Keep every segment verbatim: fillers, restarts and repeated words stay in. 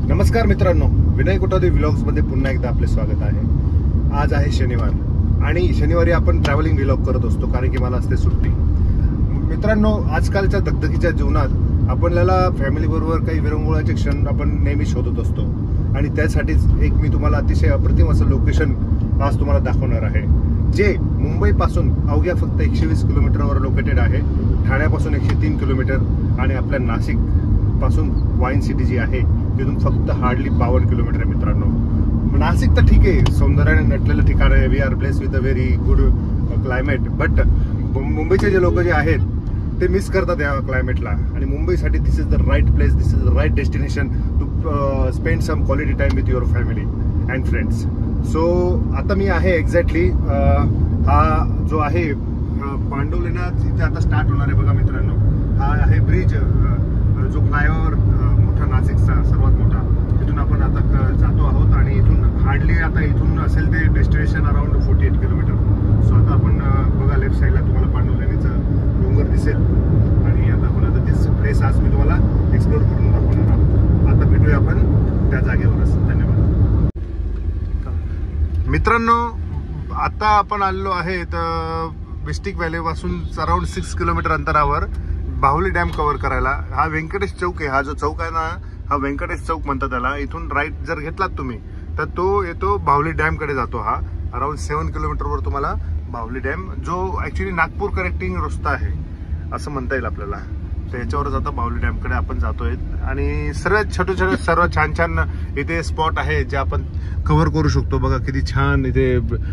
नमस्कार मित्रांनो, विनय कोठावदे व्लॉग्स मध्ये पुन्हा एकदा आपले स्वागत आहे। आज आहे शनिवार आणि शनिवारी आपण ट्रॅव्हलिंग व्लॉग करत असतो कारण की मला असते सुट्टी। मित्रांनो, आजकालच्या दगदगीच्या जीवनात आपल्याला फॅमिली बरोबर काही विरंगुळाचे क्षण आपण नेहमी शोधत असतो आणि त्यासाठीच एक मी तुम्हाला अतिशय अप्रतिम असं लोकेशन आज तुम्हाला दाखवणार आहे, जे मुंबई पासून अवघ्या फक्त एकशे वीस किलोमीटरवर लोकेटेड आहे। ठाण्यापासून एकशे तीन किलोमीटर आणि आपल्या नाशिक पासून वाईन सिटी जी आहे तिथून फक्त हार्डली बावन्न किलोमीटर आहे। मित्रांनो, नाशिक तर ठीक आहे, सौंदर्याने नटलेलं ठिकाण आहे, we are place with a very good climate, but मुंबईचे जे लोक जे आहेत ते मिस करतात या क्लायमेटला आणि मुंबईसाठी this is the right place, this is the right destination to spend some quality time with your family and friends. So आता मी आहे एक्झॅक्टली हा जो आहे पांडवलेना इथे आता स्टार्ट होणार आहे। बघा मित्रांनो, हा आहे ब्रिज, जो फ्लायओव्हर मोठा नाशिकचा सर्वात मोठा, तिथून आपण आता जातो आहोत आणि इथून हार्डली आता इथून असेल ते destination around forty eight kilometre. So आता आपण बघा लेफ्ट साईडला तुम्हाला पांडवलेणीचं डोंगर दिसेल आणि आता आपण आता तीच प्लेस आज मी तुम्हाला एक्सप्लोर करून दाखवणार आहोत। आता भेटूया आपण त्या जागेवरच। धन्यवाद मित्रांनो, आता आपण आलेलो आहे तर विस्टिक व्हॅली पासून अराउंड सिक्स किलोमीटर अंतरावर बाहुली डॅम कव्हर करायला। हा व्यंकटेश चौक आहे, हा जो चौक आहे ना हा व्यंकटेश चौक म्हणतात त्याला। इथून राईट जर घेतलात तुम्ही तर तो येतो बाहुली डॅम कडे जातो। हा अराउंड सेवन किलोमीटरवर तुम्हाला बाहुली डॅम, जो ऍक्च्युली नागपूर कनेक्टिंग रस्ता आहे असं म्हणता येईल आपल्याला, त्याच्यावरच आता बाहुली डॅम कडे आपण जातोय आणि सर्वात छोटे छोटे सर्व छान छान इथे स्पॉट आहे जे आपण कव्हर करू शकतो। बघा किती छान इथे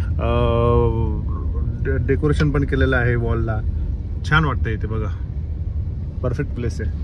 डेकोरेशन पण केलेलं आहे वॉलला, छान वाटतं इथे बघा, परफेक्ट प्लेस आहे।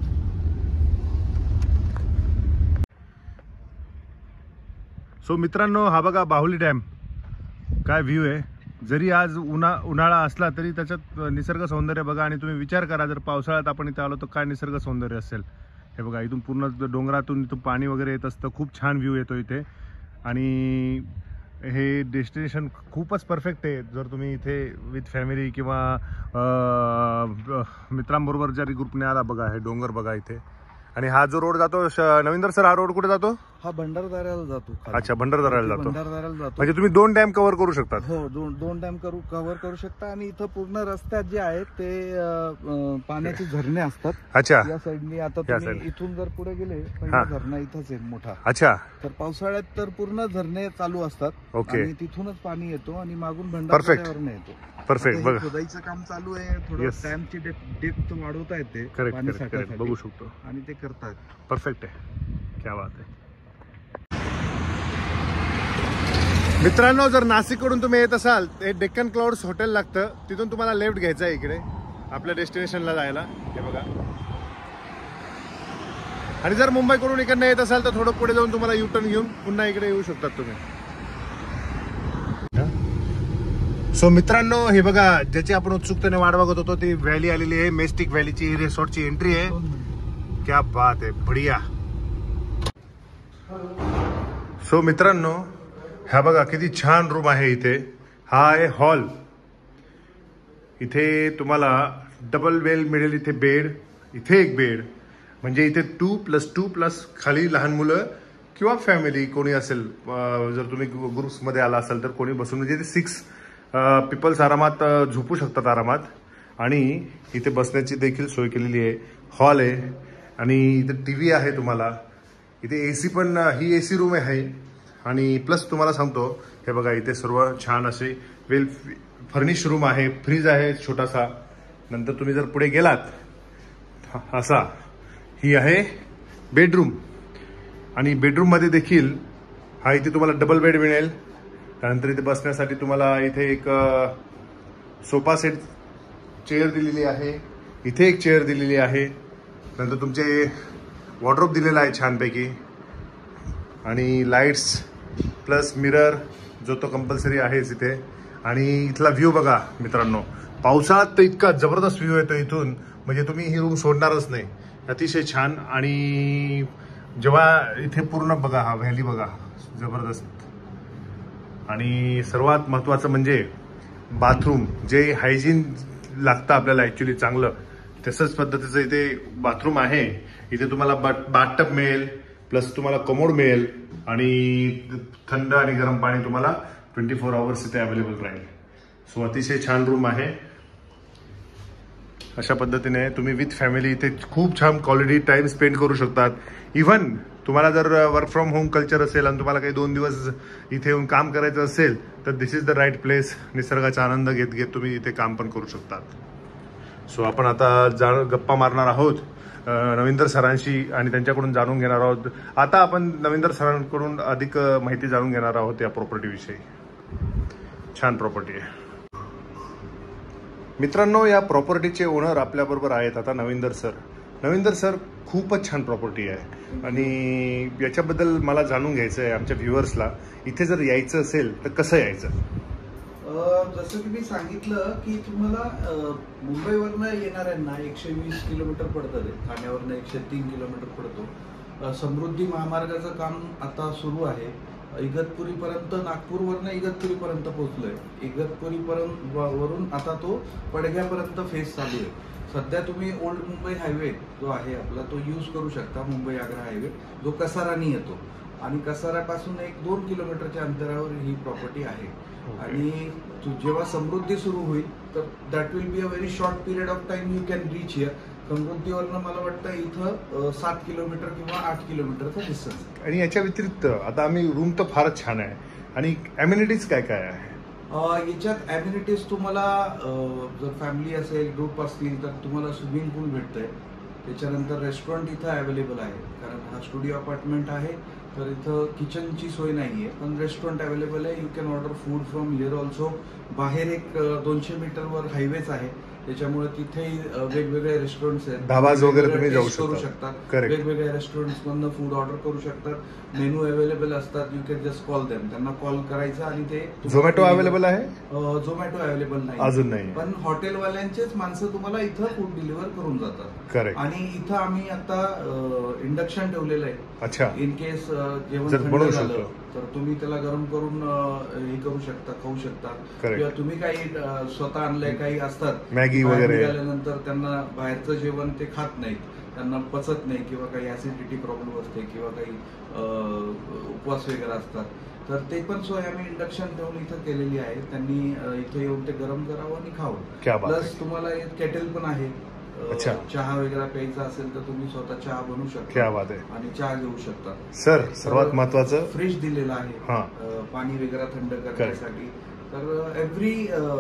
सो मित्रांनो, हा बघा बाहुली डॅम, काय व्ह्यू आहे। जरी आज उन्हा उन्हाळा असला तरी त्याच्यात निसर्ग सौंदर्य बघा आणि तुम्ही विचार करा जर पावसाळ्यात आपण इथे आलो तर काय निसर्ग सौंदर्य असेल। हे बघा इथून पूर्ण डोंगरातून इथून पाणी वगैरे येत असतं, खूप छान व्ह्यू येतो इथे आणि हे डेस्टिनेशन खूपच परफेक्ट आहे जर तुम्ही इथे विथ फॅमिली किंवा मित्रांबरोबर जरी ग्रुपने आला। बघा हे डोंगर बघा इथे, आणि हा जो रोड जातो नवींदर सर, हा रोड कुठे जातो? हा भंडारदऱ्याला जातो। अच्छा, भंडारदऱ्याला जातो, भंडारदऱ्याला जातो। म्हणजे तुम्ही दोन डॅम कव्हर करू शकतात? हो, दोन दोन डॅम करू कव्हर करू शकता आणि इथं पूर्ण रस्त्यात जे आहेत ते पाण्याचे झरणे असतात। अच्छा, या साईडनी आता तुम्ही इथून जर पुढे गेले पहिला झरणा इथंच आहे मोठा। अच्छा, तर पावसाळ्यात तर पूर्ण झरणे चालू असतात। ओके, आणि तिथूनच पाणी येतो आणि मागून भंडारदऱ्यावरून येतो। परफेक्ट, बघा खोदाईचं काम चालू आहे, थोडं डॅमची डेप्थ वाढवता येते पाणी बघू शकतो आणि ते करतात। परफेक्ट आहे, क्या बात आहे। मित्रांनो, जर नाशिककडून तुम्ही येत असाल ते डेक्कन क्लाउड्स हॉटेल लागतं, तिथून तुम्हाला लेफ्ट घ्यायचं आहे इकडे आपल्या डेस्टिनेशनला जायला। हे बघा, आणि जर मुंबईकडून इकडनं येत असाल तर थोडं पुढे जाऊन तुम्हाला युटर्न घेऊन पुन्हा इकडे येऊ शकतात तुम्ही। सो मित्रांनो, हे बघा ज्याची आपण उत्सुकतेने वाट बघत होतो ती व्हॅली आलेली आहे, मेस्टिक व्हॅलीची रिसॉर्टची एंट्री आहे। क्या बात आहे, बढिया। सो मित्रांनो, हा बघा किती छान रूम आहे इथे। हा आहे हॉल, इथे तुम्हाला डबल बेड मिळेल, इथे बेड, इथे एक बेड, म्हणजे इथे टू प्लस टू प्लस खाली लहान मुलं किंवा फॅमिली कोणी असेल, जर तुम्ही ग्रुप्स मध्ये आला असाल तर कोणी बसून, म्हणजे सिक्स पीपल्स आरामात झोपू शकतात आरामात। आणि इथे बसण्याची देखील सोय केलेली आहे, हॉल आहे आणि इथे टीव्ही आहे तुम्हाला, इथे एसी पण, ही एसी रूम आहे आणि प्लस तुम्हाला सांगतो हे बघा इथे सर्व छान असे वेल फर्निश रूम आहे, फ्रीज आहे छोटासा। नंतर तुम्ही जर पुढे गेलात असा, ही आहे बेडरूम आणि बेडरूम मध्ये देखील हा इथे तुम्हाला डबल बेड मिळेल। त्यानंतर इथे बसण्यासाठी तुम्हाला इथे एक सोफा सेट चेअर दिलेली आहे, इथे एक चेअर दिलेली आहे। नंतर तुमचे वॉर्डरोब दिलेला आहे छानपैकी आणि लाईट्स प्लस मिरर जो तो कंपल्सरी आहेच इथे। आणि इथला व्ह्यू बघा मित्रांनो, पावसाळ्यात तर इतका जबरदस्त व्ह्यू येतो इथून, म्हणजे तुम्ही ही रूम सोडणारच नाही, अतिशय छान। आणि जेव्हा इथे पूर्ण बघा हा व्हॅली बघा जबरदस्त, आणि सर्वात महत्त्वाचं म्हणजे बाथरूम, जे हायजीन लागतं आपल्याला ॲक्च्युली चांगलं, तसंच पद्धतीचं इथे बाथरूम आहे। इथे तुम्हाला बाथटब मिळेल, प्लस तुम्हाला कमोड मिळेल आणि थंड आणि गरम पाणी तुम्हाला ट्वेंटी फोर आवर्स इथे अवेलेबल राहील. सो अतिशय छान रूम आहे. अशा पद्धतीने तुम्ही विथ फॅमिली इथे खूप छान क्वालिटी टाइम स्पेंड करू शकतात. इव्हन तुम्हाला जर वर्क फ्रॉम होम कल्चर असेल आणि तुम्हाला काही दोन दिवस इथे येऊन काम करायचं असेल तर this is the right place. निसर्गाचा आनंद घेत घेत तुम्ही इथे काम पण करू शकतात. सो आपण आता जा गप्पा मारणार आहोत नवींदर सरांशी आणि त्यांच्याकडून जाणून घेणार आहोत. आता आपण नवींदर सरांकडून अधिक माहिती जाणून घेणार आहोत या प्रॉपर्टीविषयी. छान प्रॉपर्टी आहे मित्रांनो. या प्रॉपर्टीचे ओनर आपल्याबरोबर आहेत आता नवींदर सर. नवींदर सर, खूपच छान प्रॉपर्टी आहे आणि याच्याबद्दल मला जाणून घ्यायचं आहे आमच्या व्ह्युअर्सला. इथे जर यायचं असेल तर कसं यायचं? जसं की मी सांगितलं की तुम्हाला मुंबईवरनं येणाऱ्यांना एकशे वीस किलोमीटर पडतं ते. ठाण्यावरनं एकशे तीन किलोमीटर पडतो. समृद्धी महामार्गाचं काम आता सुरू आहे. इगतपुरीपर्यंत, नागपूरवरनं इगतपुरीपर्यंत पोहोचलोय. इगतपुरीपर्यंत वरून आता तो पडघ्यापर्यंत फेस चालू आहे. सध्या तुम्ही ओल्ड मुंबई हायवे जो आहे आपला तो यूज करू शकता. मुंबई आग्रा हायवे जो कसारानी येतो आणि कसारापासून एक दोन किलोमीटरच्या अंतरावर ही प्रॉपर्टी आहे. आणि जेव्हा समृद्धी सुरू होईल तर that will be a very short period of time you can reach here. समृद्धीवरनं मला वाटतं इथं सात किलोमीटर किंवा आठ किलोमीटरचा डिस्टन्स. आणि याच्या व्यतिरिक्त आता आम्ही रूम तर फारच छान आहे आणि अम्युनिटीज काय काय आहे याच्यात? अम्युनिटीज तुम्हाला जर फॅमिली असेल, ग्रुप असतील तर तुम्हाला स्विमिंग पूल भेटतंय. त्याच्यानंतर रेस्टॉरंट इथं अवेलेबल आहे. कारण हा स्टुडिओ अपार्टमेंट आहे तर इथं किचनची सोय नाही आहे, पण रेस्टॉरंट अवेलेबल आहे. You can order food from here also. बाहेर एक दोनशे मीटरवर हायवेच आहे त्याच्यामुळे तिथेही वेगवेगळे रेस्टॉरंट्स आहेत. धाबाज वगैरे तुम्ही जाऊ करू शकतात. वेगवेगळ्या रेस्टॉरंट्स मधनं फूड ऑर्डर करू शकतात. मेनू अवेलेबल असतात. You can just call them. त्यांना कॉल करायचा आणि ते. झोमॅटो अवेलेबल आहे? झोमॅटो अवेलेबल नाही अजून नाही, पण हॉटेलवाल्यांचेच माणसं तुम्हाला इथं फूड डिलिव्हर करून जातात. करेक्ट. आणि इथं आम्ही आता इंडक्शन ठेवलेलं आहे. अच्छा. इन केस जेवण थंड झालं तर तुम्ही त्याला गरम करून हे करू शकता, खाऊ शकता. किंवा तुम्ही काही स्वतः आणलंय, काही असतात मॅगी वगैरे आल्यानंतर त्यांना बाहेरचं जेवण ते खात नाहीत, त्यांना पचत नाही किंवा काही ऍसिडिटी प्रॉब्लेम असते किंवा काही उपवास वगैरे असतात तर ते पण सोय आम्ही इंडक्शन ठेवून इथं केलेली आहे. त्यांनी इथे येऊन ते गरम करावं आणि खावं. प्लस तुम्हाला केटल पण आहे. चहा वगैरे प्यायचा असेल तर तुम्ही स्वतः चहा बनवू शकता आणि चहा घेऊ शकता. सर, सर्वात महत्वाचं फ्रीज दिलेला आहे पाणी वगैरे थंड करण्यासाठी. तर एव्हरी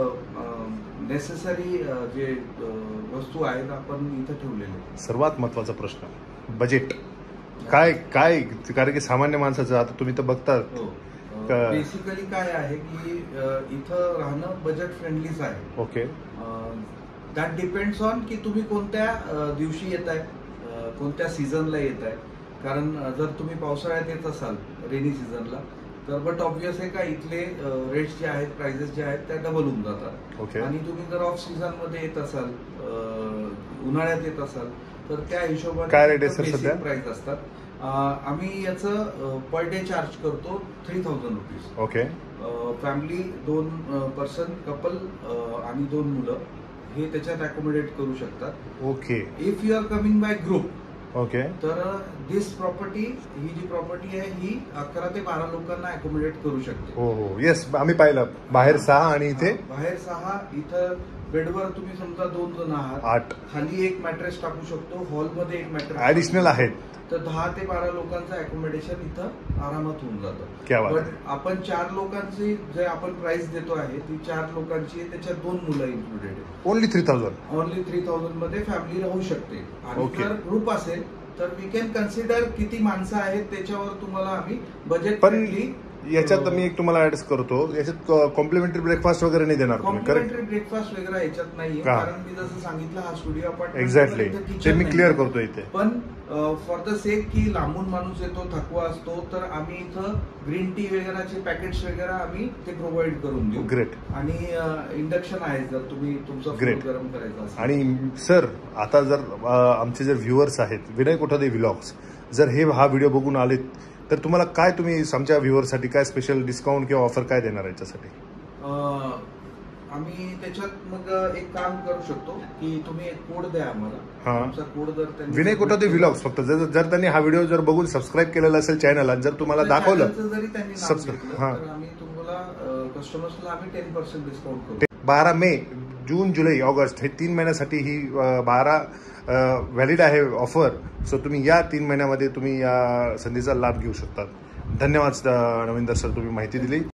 नेसेसरी जे वस्तू आहेत आपण इथं ठेवलेले. सर्वात महत्वाचा प्रश्न बजेट काय काय? कारण की सामान्य माणसाचं आता तुम्ही तर बघता. बेसिकली काय आहे की इथं राहणं बजेट फ्रेंडलीच आहे. ओके. दॅट डिपेंड्स ऑन की तुम्ही कोणत्या दिवशी येत आहे, कोणत्या सीझनला येत आहे. कारण जर तुम्ही पावसाळ्यात येत असाल रेनी सीझनला तर बट ऑब्व्हियस आहे का इथले रेट्स जे आहेत, प्राइसेस जे आहेत त्या डबल होऊन जातात. आणि तुम्ही जर ऑफ सीझन मध्ये येत असाल, उन्हाळ्यात येत असाल तर त्या हिशोबाने काय रेट आहे सध्या? प्राइस असतात. आम्ही याचं पर डे चार्ज करतो three thousand rupees. Okay. Family, दोन पर्सन, कपल आणि दोन मुलं हे त्याच्यात अकोमोडेट करू शकतात. Okay. If you are coming by group, okay, तर this property, he G property आहे ही अकरा ते बारा लोकांना अकोमोडेट करू शकते. हो हो, येस, आम्ही पाहिलं. बाहेर सहा आणि इथे बाहेर सहा. इथं बेडवर तुम्ही समजा दोन जण आहात, आठ. खाली एक मॅट्रेस टाकू शकतो. हॉलमध्ये एक मॅट्रेस ऍडिशनल आहेत. तर दहा ते बारा लोकांचं अकोमोडेशन इथं आरामात होऊन क्या जातं. बात पण आपण चार लोकांची जे आपण प्राइस देतो आहे ती चार लोकांची आहे, त्याच्यात दोन मुलं इन्क्लुडेड आहे. Only three thousand only three thousand मध्ये फॅमिली राहू शकते. आणि Okay. जर ग्रुप असेल तर वी कॅन कन्सिडर किती माणसं आहेत त्याच्यावर तुम्हाला आम्ही बजेट पण फ्रेंडली. याच्यात मी एक तुम्हाला ऍड करतो, याच्यात कॉम्प्लिमेंटरी ब्रेकफास्ट वगैरे नाही देणार तुम्ही? कॉम्प्लिमेंटरी ब्रेकफास्ट वगैरे याच्यात नाहीये. कारण मी जसं सांगितलं हा स्टुडिओ अपार्टमेंट. एक्झॅक्टली, ते मी क्लिअर करतो इथे. पण फॉर द सेक की लांबून माणूस येतो, थकवा असतो, तर आम्ही इथं ग्रीन टी वगैरेचे पॅकेट्स वगैरे आम्ही ते प्रोव्हाइड करून देऊ. ग्रेट. आणि इंडक्शन आहे जर तुम्ही तुमचं फूड गरम करायचं असेल. आणि सर, आता जर आमचे जर व्ह्युअर्स आहेत विनय कोठादे व्लॉग्स, जर हे हा व्हिडिओ बघून आलेत तर तुम्हाला काय, तुम्ही आमच्या व्ह्युअरसाठी काय स्पेशल डिस्काउंट किंवा ऑफर काय देणार याच्यासाठी? आम्ही त्याच्यात मग एक काम करू शकतो की तुम्ही एक कोड द्या आम्हाला. हा. आमचा कोड जर त्यांनी विनय कोठावदे व्लॉग्स फक्त जर जर त्यांनी हा व्हिडिओ जर बघून सबस्क्राईब केलेला असेल चॅनलला, जर तुम्हाला दाखवलं चॅनलचं जरी त्यांनी नाव सबस्क्राईब घेतलं, हा तर आम्ही तुम्हाला कस्टमर्सला आम्ही टेन पर्सेंट डिस्काउंट करू. बारा मे, जून, जुलै, ऑगस्ट हे तीन महिन्यासाठी ही अ, बारा व्हॅलिड आहे ऑफर. सो तुम्ही या तीन महिन्यामध्ये तुम्ही या संधीचा लाभ घेऊ शकता. धन्यवाद अ, नवीनदर सर, तुम्ही माहिती दिली.